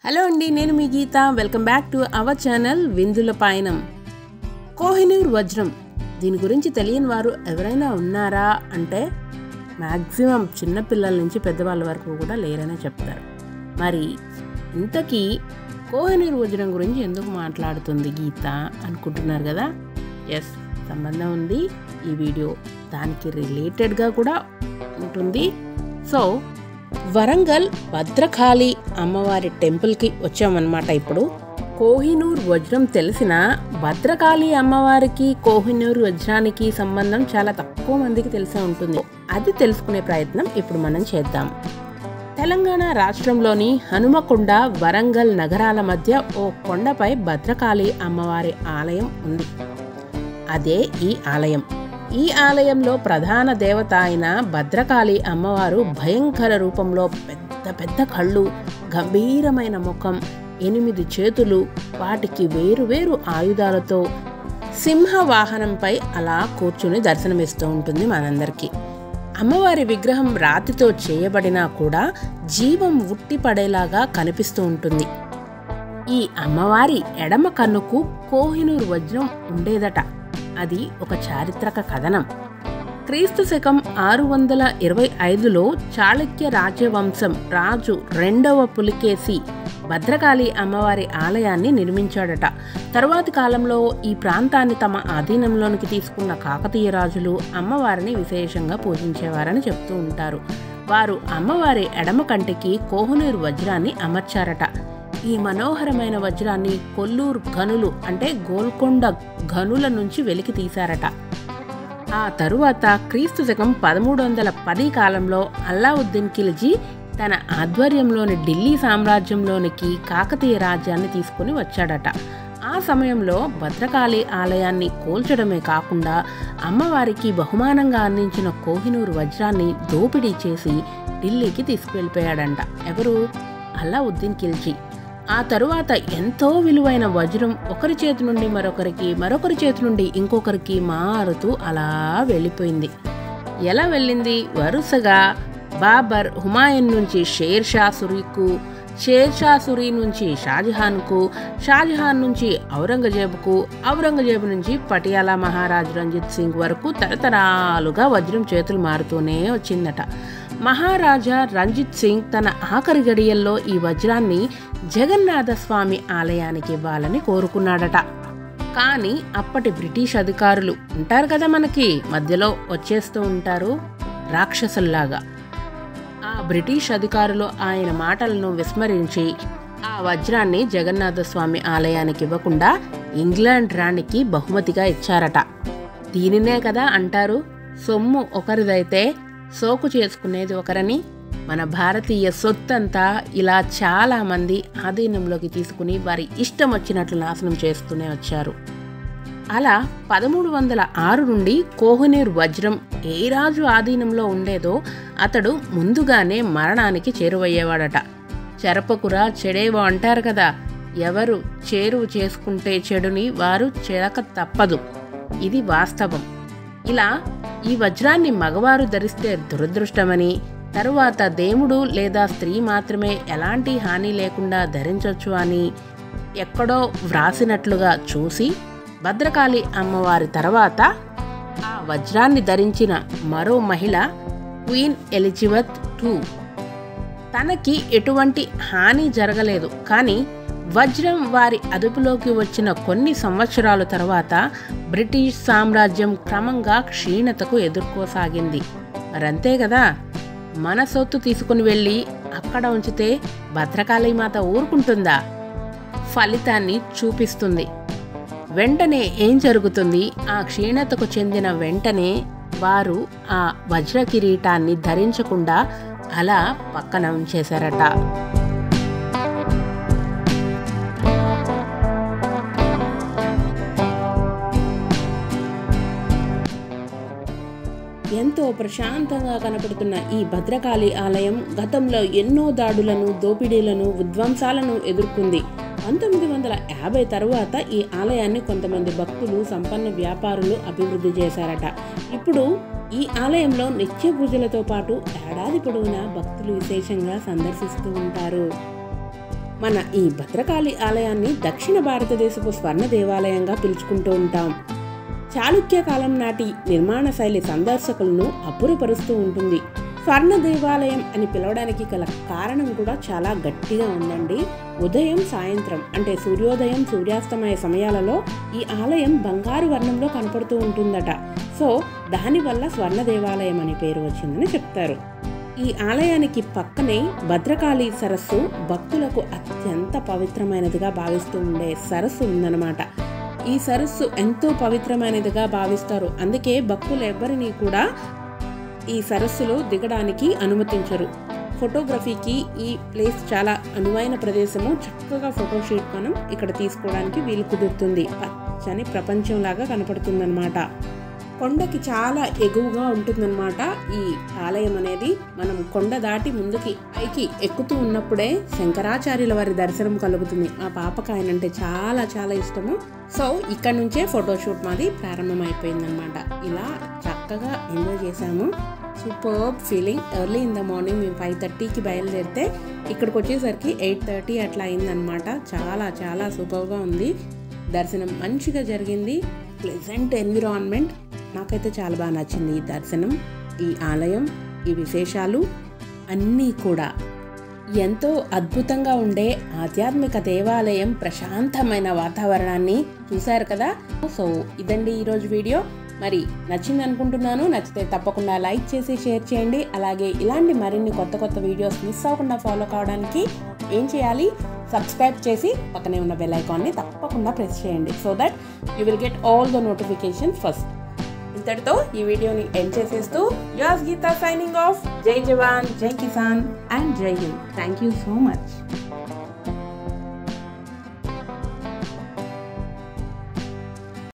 Hello అండి, నేను మీ Geetha. Welcome back to our channel Vindula Payanam. Kohinoor వజ్రం, దీని గురించి తెలియని వారు ఎవరైనా ఉన్నారా అంటే మ్యాక్సిమం చిన్నపిల్లల నుంచి పెద్దవాళ్ళ వరకు కూడా లేరనే చెప్తారు. మరి ఇంతకీ కోహినూర్ వజ్రం గురించి ఎందుకు మాట్లాడుతుంది గీత అనుకుంటున్నారు కదా? ఎస్, సంబంధం ఉంది. ఈ వీడియో దానికి రిలేటెడ్గా కూడా ఉంటుంది. సో వరంగల్ భద్రకాళి అమ్మవారి టెంపుల్కి వచ్చామన్నమాట. ఇప్పుడు కోహినూర్ వజ్రం తెలిసిన భద్రకాళి అమ్మవారికి కోహినూర్ వజ్రానికి సంబంధం చాలా తక్కువ మందికి తెలిసే ఉంటుంది. అది తెలుసుకునే ప్రయత్నం ఇప్పుడు మనం చేద్దాం. తెలంగాణ రాష్ట్రంలోని హనుమకొండ, వరంగల్ నగరాల మధ్య ఓ కొండపై భద్రకాళి అమ్మవారి ఆలయం ఉంది. అదే ఈ ఆలయం. ఈ ఆలయంలో ప్రధాన దేవత అయిన భద్రకాళి అమ్మవారు భయంకర రూపంలో పెద్ద పెద్ద కళ్ళు, గంభీరమైన ముఖం, 8 చేతులు, వాటికి వేరువేరు ఆయుధాలతో సింహ వాహనంపై అలా కూర్చుని దర్శనమిస్తూ ఉంటుంది మనందరికీ. అమ్మవారి విగ్రహం రాతితో చేయబడినా కూడా జీవం ఉట్టిపడేలాగా కనిపిస్తూ ఉంటుంది. ఈ అమ్మవారి ఎడమ కన్నుకు కోహినూర్ వజ్రం ఉండేదట. అది ఒక చారిత్రక కథనం. క్రీస్తు శకం 625లో చాళుక్య రాజవంశం రాజు 2వ పులికేసి భద్రకాళి అమ్మవారి ఆలయాన్ని నిర్మించాడట. తరువాతి కాలంలో ఈ ప్రాంతాన్ని తమ ఆధీనంలోనికి తీసుకున్న కాకతీయ రాజులు అమ్మవారిని విశేషంగా పూజించేవారని చెప్తూ ఉంటారు. వారు అమ్మవారి ఎడమ కంటికి కోహినూర్ వజ్రాన్ని అమర్చారట. ఈ మనోహరమైన వజ్రాన్ని కొల్లూరు గనులు అంటే గోల్కొండ గనుల నుంచి వెలికి తీశారట. ఆ తరువాత క్రీస్తు శకం 1310 కాలంలో అల్లావుద్దీన్ ఖిల్జీ తన ఆధ్వర్యంలోని ఢిల్లీ సామ్రాజ్యంలోనికి కాకతీయ రాజ్యాన్ని తీసుకుని వచ్చాడట. ఆ సమయంలో భద్రకాళి ఆలయాన్ని కూల్చడమే కాకుండా అమ్మవారికి బహుమానంగా అందించిన కోహినూర్ వజ్రాన్ని దోపిడీ చేసి ఢిల్లీకి తీసుకువెళ్ళిపోయాడంట. ఎవరు? అల్లావుద్దీన్ ఖిల్జీ. ఆ తరువాత ఎంతో విలువైన వజ్రం ఒకరి చేతి నుండి మరొకరికి, మరొకరి చేతి నుండి ఇంకొకరికి మారుతూ అలా వెళ్ళిపోయింది. ఎలా వెళ్ళింది? వరుసగా బాబర్, హుమాయూన్ నుంచి షేర్ షా సూరీకు, షేర్ షా సూరీ నుంచి షాజహాన్కు, షాజహాన్ నుంచి ఔరంగజేబుకు, ఔరంగజేబు నుంచి పటియాలా మహారాజు రంజిత్ సింగ్ వరకు తరతరాలుగా వజ్రం చేతులు మారుతూనే వచ్చిందట. మహారాజా రంజిత్ సింగ్ తన ఆఖరి గడియల్లో ఈ వజ్రాన్ని జగన్నాథ స్వామి ఆలయానికి ఇవ్వాలని కోరుకున్నాడట. కానీ అప్పటి బ్రిటిష్ అధికారులు ఉంటారు కదా, మనకి మధ్యలో వచ్చేస్తూ ఉంటారు రాక్షసుల్లాగా. ఆ బ్రిటిష్ అధికారులు ఆయన మాటలను విస్మరించి ఆ వజ్రాన్ని జగన్నాథ స్వామి ఆలయానికి ఇవ్వకుండా ఇంగ్లాండ్ రాణికి బహుమతిగా ఇచ్చారట. దీనినే కదా అంటారు, సొమ్ము ఒకరిదైతే సోకు చేసుకునేది ఒకరని. మన భారతీయ సొత్తంతా ఇలా చాలా మంది ఆధీనంలోకి తీసుకుని వారి ఇష్టం వచ్చినట్లు నాశనం చేస్తూనే వచ్చారు. అలా 1306 నుండి కోహినూర్ వజ్రం ఏ రాజు ఆధీనంలో ఉండేదో అతడు ముందుగానే మరణానికి చేరువయ్యేవాడట. చెరపకురా చెడేవో అంటారు కదా, ఎవరు చేరువు చేసుకుంటే చెడుని వారు చెరక తప్పదు. ఇది వాస్తవం. ఇలా ఈ వజ్రాన్ని మగవారు ధరిస్తే దురదృష్టమని, తరువాత దేవుడు లేదా స్త్రీ మాత్రమే ఎలాంటి హాని లేకుండా ధరించవచ్చు అని ఎక్కడో వ్రాసినట్లుగా చూసి భద్రకాళి అమ్మవారి తర్వాత ఆ వజ్రాన్ని ధరించిన మరో మహిళ క్వీన్ ఎలిజబెత్ II. తనకి ఎటువంటి హాని జరగలేదు. కానీ వజ్రం వారి అదుపులోకి వచ్చిన కొన్ని సంవత్సరాల తర్వాత బ్రిటిష్ సామ్రాజ్యం క్రమంగా క్షీణతకు ఎదుర్కోసాగింది. మరంతే కదా, మన సొత్తు తీసుకుని వెళ్ళి అక్కడ ఉంచితే భద్రకాళి మాత ఊరుకుంటుందా? ఫలితాన్ని చూపిస్తుంది. వెంటనే ఏం జరుగుతుంది? ఆ క్షీణతకు చెందిన వెంటనే వారు ఆ వజ్ర కిరీటాన్ని ధరించకుండా అలా పక్కన ఉంచేశారట. ఎంతో ప్రశాంతంగా కనపడుతున్న ఈ భద్రకాళి ఆలయం గతంలో ఎన్నో దాడులను, దోపిడీలను, విధ్వంసాలను ఎదుర్కొంది. 1950 తరువాత ఈ ఆలయాన్ని కొంతమంది భక్తులు, సంపన్న వ్యాపారులు అభివృద్ధి చేశారట. ఇప్పుడు ఈ ఆలయంలో నిత్య పూజలతో పాటు ఏడాది పొడవునా భక్తులు విశేషంగా సందర్శిస్తూ ఉంటారు. మన ఈ భద్రకాళి ఆలయాన్ని దక్షిణ భారతదేశపు స్వర్ణ దేవాలయంగా పిలుచుకుంటూ ఉంటాం. చాళుక్య కాలం నాటి నిర్మాణ శైలి సందర్శకులను అబ్బురపరుస్తూ ఉంటుంది. స్వర్ణ దేవాలయం అని పిలవడానికి గల కారణం కూడా చాలా గట్టిగా ఉందండి. ఉదయం సాయంత్రం అంటే సూర్యోదయం సూర్యాస్తమయ సమయాలలో ఈ ఆలయం బంగారు వర్ణంలో కనపడుతూ ఉంటుందట. సో దానివల్ల స్వర్ణ దేవాలయం అనే పేరు వచ్చిందని చెప్తారు. ఈ ఆలయానికి పక్కనే భద్రకాళి సరస్సు భక్తులకు అత్యంత పవిత్రమైనదిగా భావిస్తూ ఉండే సరస్సు ఉందన్నమాట. ఈ సరస్సు ఎంతో పవిత్రమైనదిగా భావిస్తారు. అందుకే భక్తులు ఎవరిని కూడా ఈ సరస్సులో దిగడానికి అనుమతించరు. ఫోటోగ్రఫీకి ఈ ప్లేస్ చాలా అనువైన ప్రదేశము. చక్కగా ఫోటోషూట్ మనం ఇక్కడ తీసుకోవడానికి వీలు కుదురుతుంది. పచ్చని ప్రపంచంలాగా కనపడుతుందన్నమాట. కొండకి చాలా ఎగువగా ఉంటుందన్నమాట ఈ ఆలయం అనేది. మనం కొండ దాటి ముందుకి పైకి ఎక్కుతూ ఉన్నప్పుడే శంకరాచార్యుల వారి దర్శనం కలుగుతుంది. మా పాపకు ఆయన అంటే చాలా చాలా ఇష్టము. సో ఇక్కడ నుంచే ఫోటోషూట్ మాది ప్రారంభమైపోయిందనమాట. ఇలా చక్కగా ఎంజాయ్ చేసాము. Superb feeling. Early in the morning మేము 5:30కి బయలుదేరితే ఇక్కడికి వచ్చేసరికి 8:30 అట్లా అయిందనమాట. చాలా చాలా సూపర్గా ఉంది. దర్శనం మంచిగా జరిగింది. Pleasant environment. నాకైతే చాలా బాగా నచ్చింది ఈ దర్శనం, ఈ ఆలయం, ఈ విశేషాలు అన్నీ కూడా. ఎంతో అద్భుతంగా ఉండే ఆధ్యాత్మిక దేవాలయం, ప్రశాంతమైన వాతావరణాన్ని చూశారు కదా. సో ఇదండి ఈరోజు వీడియో. మరి నచ్చింది అనుకుంటున్నాను. నచ్చితే తప్పకుండా లైక్ చేసి షేర్ చేయండి. అలాగే ఇలాంటి మరిన్ని కొత్త కొత్త వీడియోస్ మిస్ అవ్వకుండా ఫాలో కావడానికి ఏం చేయాలి? సబ్స్క్రైబ్ చేసి పక్కనే ఉన్న బెల్ ఐకాన్ని తప్పకుండా ప్రెస్ చేయండి. So that you will get all the notifications first. ఇంతటితో ఈ వీడియోని ఎండ్ చేసేస్తూ యోర్స్ గీతా సైనింగ్ ఆఫ్. జై జవాన్, జై Kisan and Jai Hind. Thank you so much.